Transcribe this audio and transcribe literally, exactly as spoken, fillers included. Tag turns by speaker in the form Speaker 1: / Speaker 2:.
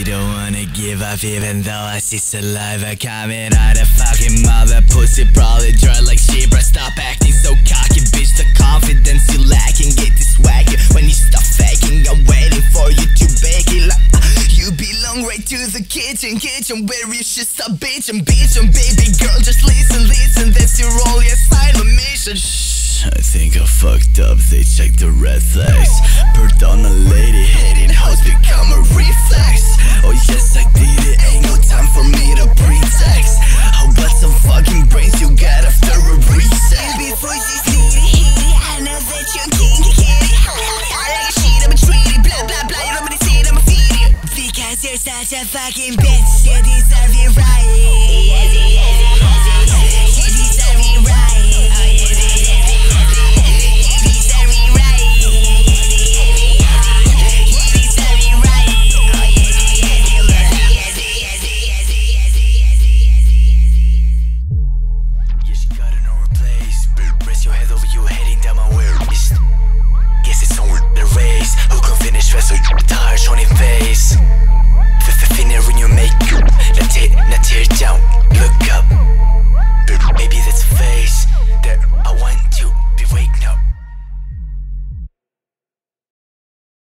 Speaker 1: don't wanna give up even though I see saliva coming out of fucking mouth. That pussy probably dry like shit, bro. Stop acting so cocky, bitch. The confidence you lacking, get this wacky. When you stop faking, I'm waiting for you to bake it like uh, you belong right to the kitchen, kitchen where you should stop bitching, bitching. Baby girl, just listen, listen. That's your only asylum mission. Shh, I think I fucked up. They check the red flags. Perdona lady, hating hoes become a reflex. Oh yes, I did it. Ain't no time for me to pretext. How about some fucking brains you got after a reset? Before she's needy, hitty, I know that you're kinky, kitty. I like a shit, I'm a treaty. Blah blah blah, you don't really see it, I'm a feed you. Because you're such a fucking bitch, you deserve it right. Yes, yes, yes, yes. You deserve it right. Oh yes, yes, yes, yes. You deserve it right. You deserve it right. Oh yes, yes, yes, yes, yes, yes, yes, yes. You should got no replace. Rest your head over you, heading down my waist. Guess it's on the race. Who can finish rest of your time?